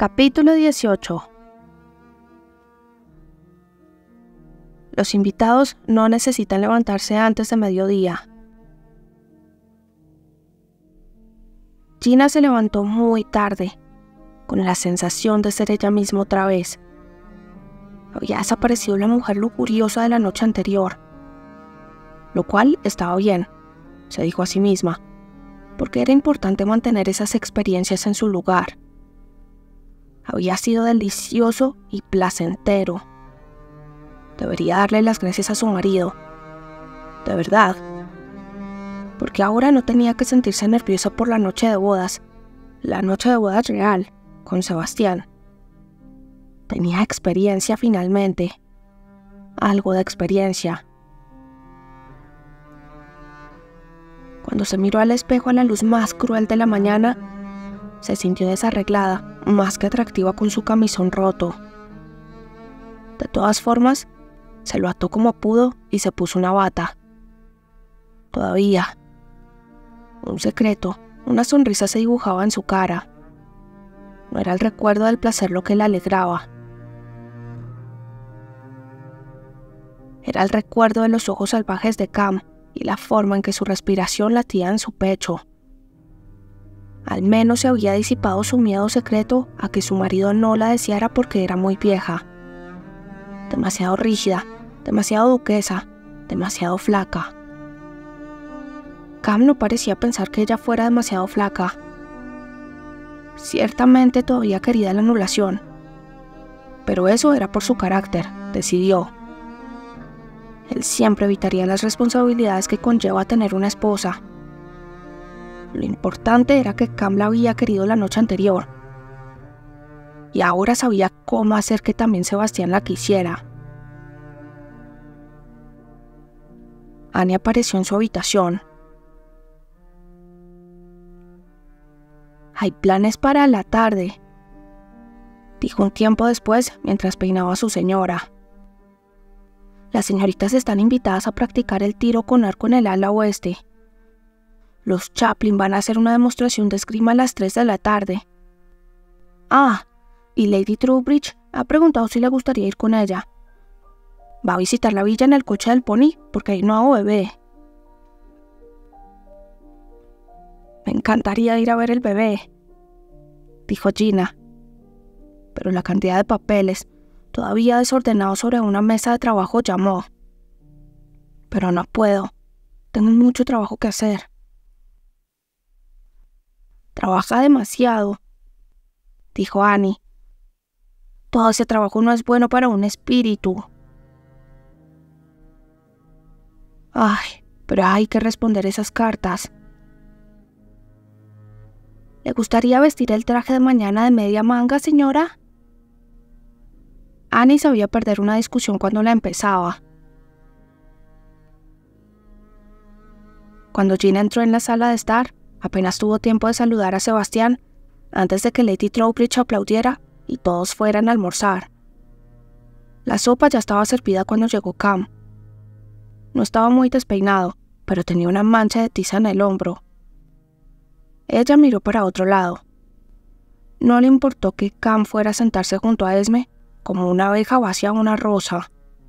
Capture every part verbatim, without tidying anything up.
Capítulo dieciocho. Los invitados no necesitan levantarse antes de mediodía. Gina se levantó muy tarde, con la sensación de ser ella misma otra vez. Había desaparecido la mujer lujuriosa de la noche anterior, lo cual estaba bien, se dijo a sí misma, porque era importante mantener esas experiencias en su lugar. Había sido delicioso y placentero. Debería darle las gracias a su marido, de verdad, porque ahora no tenía que sentirse nerviosa por la noche de bodas, la noche de bodas real, con Sebastián. Tenía experiencia finalmente, algo de experiencia. Cuando se miró al espejo a la luz más cruel de la mañana, se sintió desarreglada, más que atractiva con su camisón roto. De todas formas, se lo ató como pudo y se puso una bata. Todavía, un secreto, una sonrisa se dibujaba en su cara. No era el recuerdo del placer lo que la alegraba. Era el recuerdo de los ojos salvajes de Cam y la forma en que su respiración latía en su pecho. Al menos se había disipado su miedo secreto a que su marido no la deseara porque era muy vieja. Demasiado rígida, demasiado duquesa, demasiado flaca. Cam no parecía pensar que ella fuera demasiado flaca. Ciertamente todavía quería la anulación, pero eso era por su carácter, decidió. Él siempre evitaría las responsabilidades que conlleva tener una esposa. Lo importante era que Cam la había querido la noche anterior, y ahora sabía cómo hacer que también Sebastián la quisiera. Annie apareció en su habitación. «Hay planes para la tarde», dijo un tiempo después mientras peinaba a su señora. «Las señoritas están invitadas a practicar el tiro con arco en el ala oeste. Los Chaplin van a hacer una demostración de esgrima a las tres de la tarde. Ah, y Lady Trowbridge ha preguntado si le gustaría ir con ella. Va a visitar la villa en el coche del pony porque hay un nuevo bebé». «Me encantaría ir a ver el bebé», dijo Gina. Pero la cantidad de papeles, todavía desordenados sobre una mesa de trabajo, llamó. «Pero no puedo. Tengo mucho trabajo que hacer». «Trabaja demasiado», dijo Annie. «Todo ese trabajo no es bueno para un espíritu». «Ay, pero hay que responder esas cartas». «¿Le gustaría vestir el traje de mañana de media manga, señora?» Annie sabía perder una discusión cuando la empezaba. Cuando Gina entró en la sala de estar, apenas tuvo tiempo de saludar a Sebastián antes de que Lady Trowbridge aplaudiera y todos fueran a almorzar. La sopa ya estaba servida cuando llegó Cam. No estaba muy despeinado, pero tenía una mancha de tiza en el hombro. Ella miró para otro lado. No le importó que Cam fuera a sentarse junto a Esme como una abeja va hacia una rosa.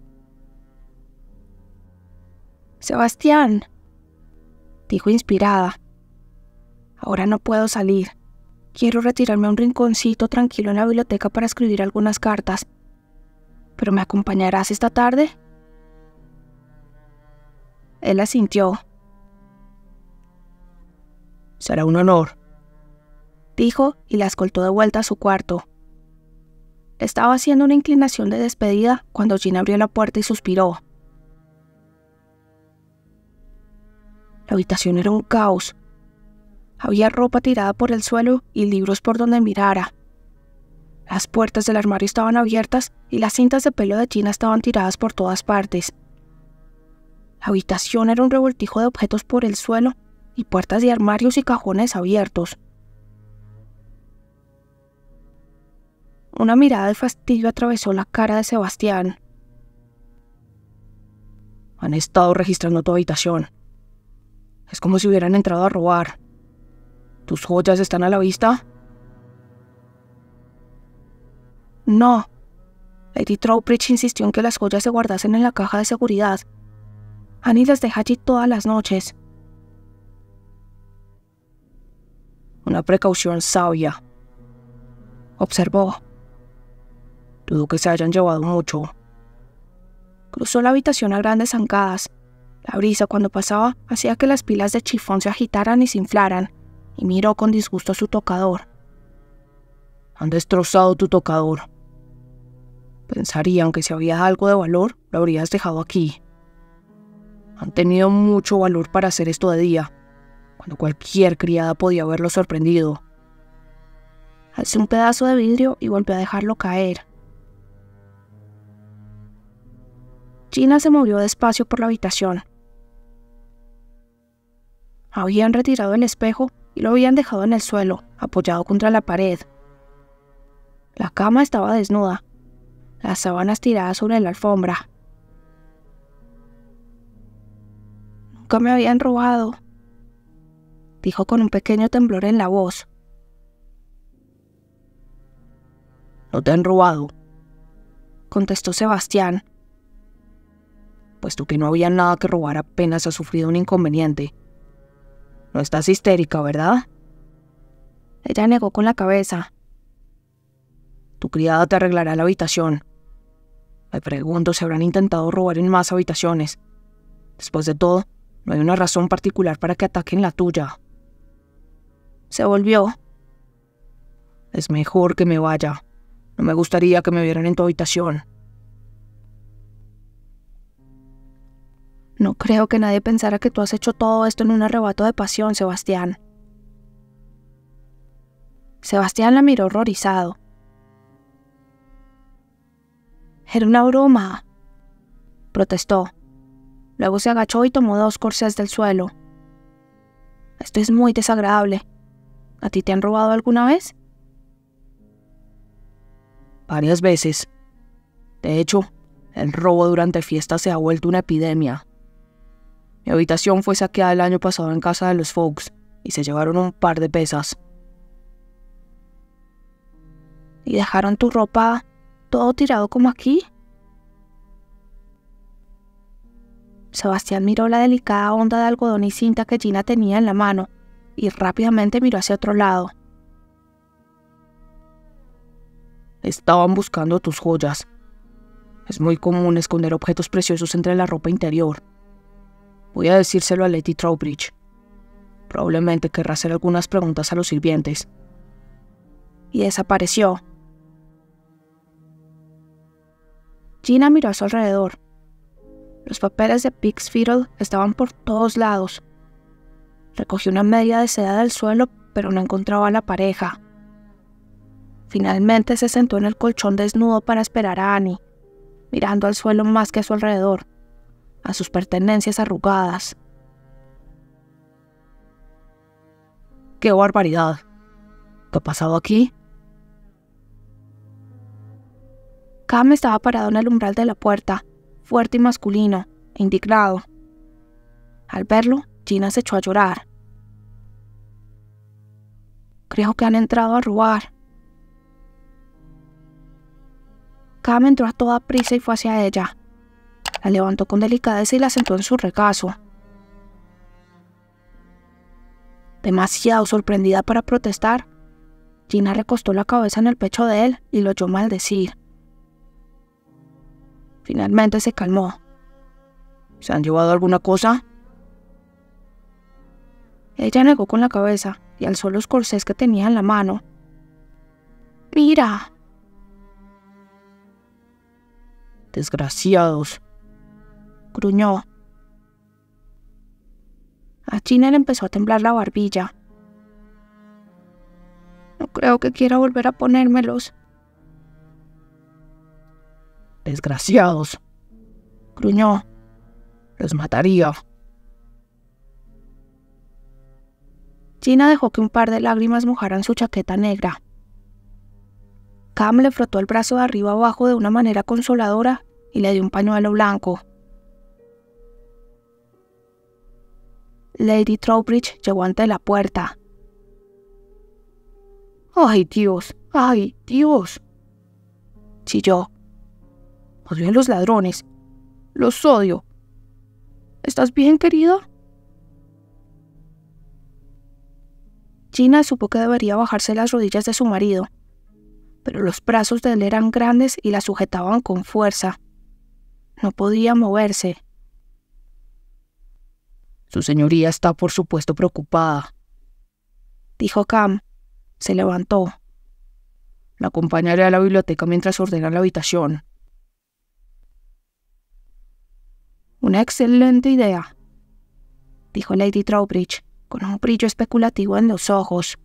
«Sebastián», dijo inspirada. «Ahora no puedo salir. Quiero retirarme a un rinconcito tranquilo en la biblioteca para escribir algunas cartas. ¿Pero me acompañarás esta tarde?» Él asintió. «Será un honor», dijo y la escoltó de vuelta a su cuarto. Estaba haciendo una inclinación de despedida cuando Gina abrió la puerta y suspiró. La habitación era un caos. Había ropa tirada por el suelo y libros por donde mirara. Las puertas del armario estaban abiertas y las cintas de pelo de Gina estaban tiradas por todas partes. La habitación era un revoltijo de objetos por el suelo y puertas de armarios y cajones abiertos. Una mirada de fastidio atravesó la cara de Sebastián. «Han estado registrando tu habitación. Es como si hubieran entrado a robar. ¿Tus joyas están a la vista?» No. Lady Trowbridge insistió en que las joyas se guardasen en la caja de seguridad. Annie las deja allí todas las noches. Una precaución sabia, observó. Dudo que se hayan llevado mucho. Cruzó la habitación a grandes zancadas. La brisa cuando pasaba hacía que las pilas de chifón se agitaran y se inflaran, y miró con disgusto a su tocador. Han destrozado tu tocador. Pensarían que si había algo de valor, lo habrías dejado aquí. Han tenido mucho valor para hacer esto de día, cuando cualquier criada podía haberlo sorprendido. Alzó un pedazo de vidrio y volvió a dejarlo caer. Gina se movió despacio por la habitación. Habían retirado el espejo y lo habían dejado en el suelo, apoyado contra la pared. La cama estaba desnuda, las sábanas tiradas sobre la alfombra. Nunca me habían robado, dijo con un pequeño temblor en la voz. No te han robado, contestó Sebastián. Puesto que no había nada que robar, apenas has sufrido un inconveniente. No estás histérica, ¿verdad? Ella negó con la cabeza. Tu criada te arreglará la habitación. Me pregunto si habrán intentado robar en más habitaciones. Después de todo, no hay una razón particular para que ataquen la tuya. Se volvió. Es mejor que me vaya. No me gustaría que me vieran en tu habitación. No creo que nadie pensara que tú has hecho todo esto en un arrebato de pasión, Sebastián. Sebastián la miró horrorizado. Era una broma, protestó. Luego se agachó y tomó dos corsés del suelo. Esto es muy desagradable. ¿A ti te han robado alguna vez? Varias veces. De hecho, el robo durante fiestas se ha vuelto una epidemia. Mi habitación fue saqueada el año pasado en casa de los Fox y se llevaron un par de pesas. ¿Y dejaron tu ropa todo tirado como aquí? Sebastián miró la delicada onda de algodón y cinta que Gina tenía en la mano y rápidamente miró hacia otro lado. Estaban buscando tus joyas. Es muy común esconder objetos preciosos entre la ropa interior. Voy a decírselo a Lady Trowbridge. Probablemente querrá hacer algunas preguntas a los sirvientes. Y desapareció. Gina miró a su alrededor. Los papeles de Pig's Fiddle estaban por todos lados. Recogió una media de seda del suelo, pero no encontraba a la pareja. Finalmente se sentó en el colchón desnudo para esperar a Annie, mirando al suelo más que a su alrededor, a sus pertenencias arrugadas. ¡Qué barbaridad! ¿Qué ha pasado aquí? Cam estaba parado en el umbral de la puerta, fuerte y masculino, e indignado. Al verlo, Gina se echó a llorar. Creo que han entrado a robar. Cam entró a toda prisa y fue hacia ella. La levantó con delicadeza y la sentó en su regazo. Demasiado sorprendida para protestar, Gina recostó la cabeza en el pecho de él y lo oyó maldecir. Finalmente se calmó. ¿Se han llevado alguna cosa? Ella negó con la cabeza y alzó los corsés que tenía en la mano. ¡Mira! Desgraciados, gruñó. A Gina le empezó a temblar la barbilla. No creo que quiera volver a ponérmelos. Desgraciados, gruñó. Los mataría. Gina dejó que un par de lágrimas mojaran su chaqueta negra. Cam le frotó el brazo de arriba abajo de una manera consoladora y le dio un pañuelo blanco. Lady Trowbridge llegó ante la puerta. ¡Ay, Dios! ¡Ay, Dios! chilló. Odio a los ladrones. Los odio. ¿Estás bien, querido? Gina supo que debería bajarse las rodillas de su marido, pero los brazos de él eran grandes y la sujetaban con fuerza. No podía moverse. Su señoría está, por supuesto, preocupada, dijo Cam. Se levantó. La acompañaré a la biblioteca mientras ordena la habitación. Una excelente idea, dijo Lady Trowbridge, con un brillo especulativo en los ojos.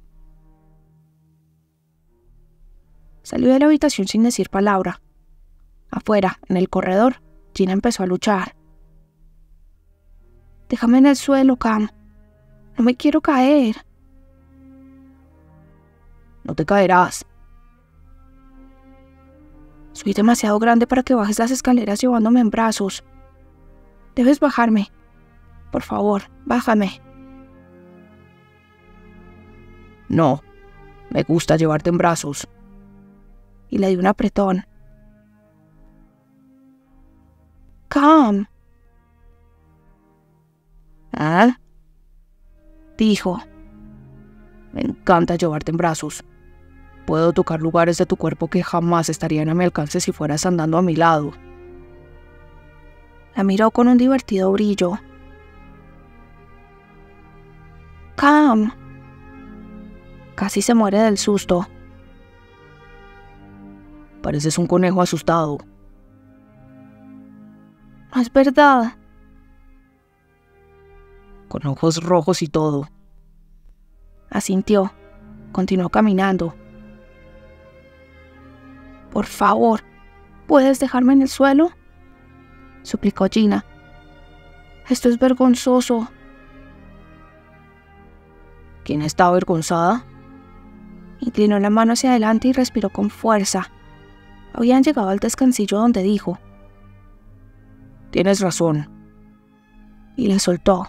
Salió de la habitación sin decir palabra. Afuera, en el corredor, Gina empezó a luchar. «Déjame en el suelo, Cam. No me quiero caer». «No te caerás». «Soy demasiado grande para que bajes las escaleras llevándome en brazos. Debes bajarme. Por favor, bájame». «No, me gusta llevarte en brazos». Y le di un apretón. «Cam». ¿Ah? Dijo. «Me encanta llevarte en brazos. Puedo tocar lugares de tu cuerpo que jamás estarían a mi alcance si fueras andando a mi lado». La miró con un divertido brillo. «Cam». Casi se muere del susto. «Pareces un conejo asustado». «No es verdad». «Con ojos rojos y todo». Asintió. Continuó caminando. «Por favor, ¿puedes dejarme en el suelo?», suplicó Gina. «Esto es vergonzoso». ¿Quién está avergonzada? Inclinó la mano hacia adelante y respiró con fuerza. Habían llegado al descansillo donde dijo: «Tienes razón». Y le soltó.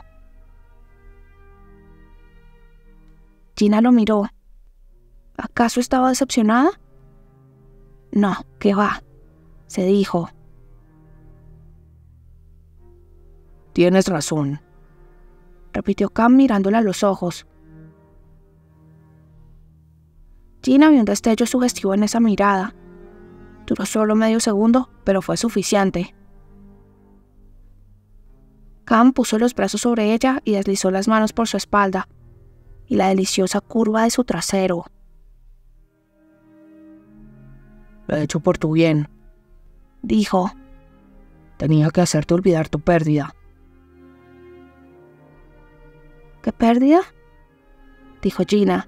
Gina lo miró. ¿Acaso estaba decepcionada? No, ¿qué va?, se dijo. «Tienes razón», repitió Cam mirándola a los ojos. Gina vio un destello sugestivo en esa mirada. Duró solo medio segundo, pero fue suficiente. Cam puso los brazos sobre ella y deslizó las manos por su espalda y la deliciosa curva de su trasero. «Lo he hecho por tu bien», dijo. «Tenía que hacerte olvidar tu pérdida». ¿Qué pérdida?, dijo Gina.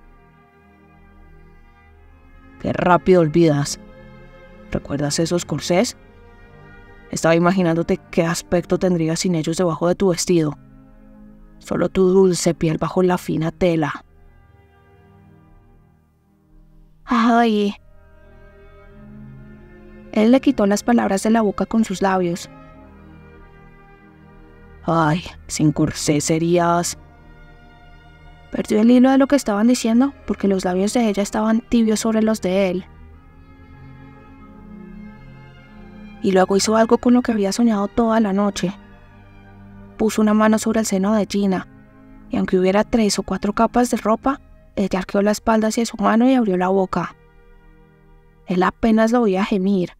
«Qué rápido olvidas. ¿Recuerdas esos corsés? Estaba imaginándote qué aspecto tendrías sin ellos debajo de tu vestido. Solo tu dulce piel bajo la fina tela». «Ay». Él le quitó las palabras de la boca con sus labios. «Ay, sin corsé serías...» Perdió el hilo de lo que estaban diciendo porque los labios de ella estaban tibios sobre los de él. Y luego hizo algo con lo que había soñado toda la noche. Puso una mano sobre el seno de Gina, y aunque hubiera tres o cuatro capas de ropa, ella arqueó la espalda hacia su mano y abrió la boca. Él apenas lo oía gemir.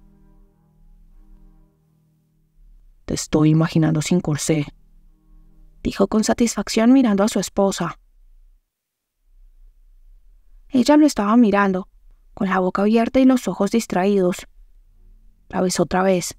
«Te estoy imaginando sin corsé», dijo con satisfacción mirando a su esposa. Ella lo estaba mirando, con la boca abierta y los ojos distraídos. La besó otra vez.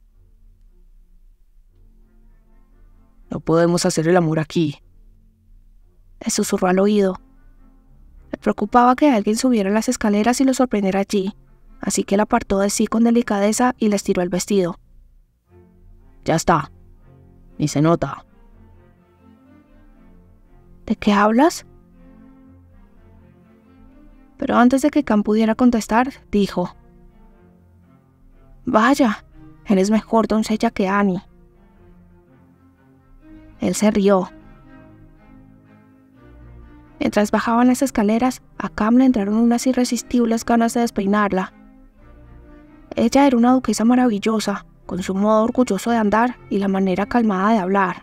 «No podemos hacer el amor aquí», le susurró al oído. Le preocupaba que alguien subiera las escaleras y lo sorprendiera allí, así que la apartó de sí con delicadeza y le estiró el vestido. «Ya está. Ni se nota». ¿De qué hablas?». Pero antes de que Cam pudiera contestar, dijo: «Vaya, eres mejor doncella que Annie». Él se rió. Mientras bajaban las escaleras, a Cam le entraron unas irresistibles ganas de despeinarla. Ella era una duquesa maravillosa, con su modo orgulloso de andar y la manera calmada de hablar.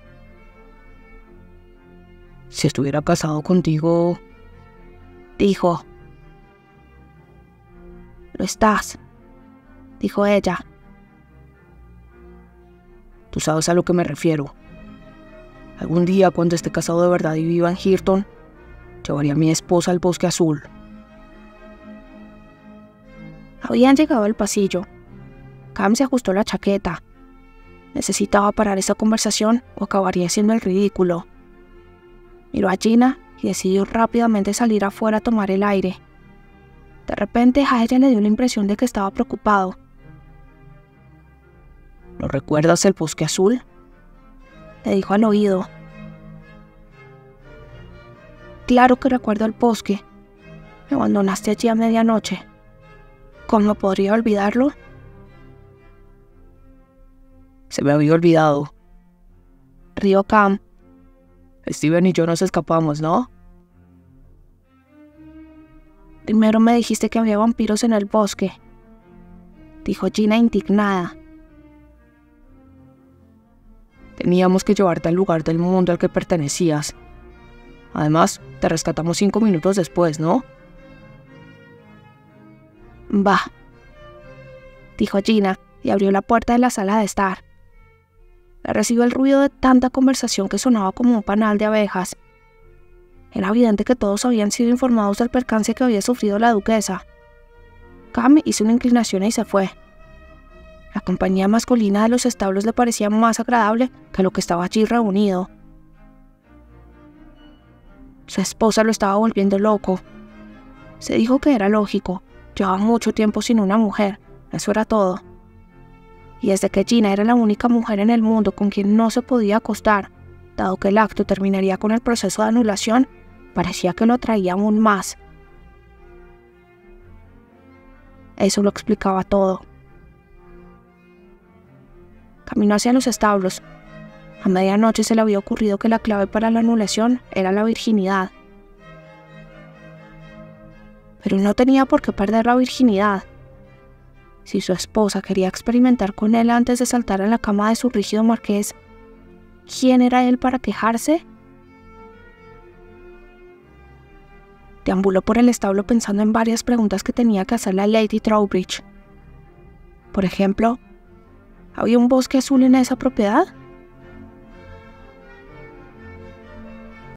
Si estuviera casado contigo, dijo. Lo estás, dijo ella. Tú sabes a lo que me refiero. Algún día, cuando esté casado de verdad y viva en Hirton, llevaría a mi esposa al Bosque Azul. Habían llegado al pasillo. Cam se ajustó la chaqueta. Necesitaba parar esa conversación o acabaría siendo el ridículo. Miró a Gina y decidió rápidamente salir afuera a tomar el aire. De repente a ella le dio la impresión de que estaba preocupado. ¿No recuerdas el Bosque Azul?, le dijo al oído. Claro que recuerdo el bosque. Me abandonaste allí a medianoche. ¿Cómo podría olvidarlo? Se me había olvidado. Rió Cam. Steven y yo nos escapamos, ¿no? Primero me dijiste que había vampiros en el bosque, dijo Gina indignada. Teníamos que llevarte al lugar del mundo al que pertenecías. Además, te rescatamos cinco minutos después, ¿no? Va, dijo Gina y abrió la puerta de la sala de estar. La recibió el ruido de tanta conversación que sonaba como un panal de abejas. Era evidente que todos habían sido informados del percance que había sufrido la duquesa. Cam hizo una inclinación y se fue. La compañía masculina de los establos le parecía más agradable que lo que estaba allí reunido. Su esposa lo estaba volviendo loco. Se dijo que era lógico. Llevaba mucho tiempo sin una mujer. Eso era todo. Y desde que Gina era la única mujer en el mundo con quien no se podía acostar, dado que el acto terminaría con el proceso de anulación, parecía que lo atraía aún más. Eso lo explicaba todo. Caminó hacia los establos. A medianoche se le había ocurrido que la clave para la anulación era la virginidad. Pero no tenía por qué perder la virginidad. Si su esposa quería experimentar con él antes de saltar a la cama de su rígido marqués, ¿quién era él para quejarse? Deambuló por el establo pensando en varias preguntas que tenía que hacerle a Lady Trowbridge. Por ejemplo, ¿había un bosque azul en esa propiedad?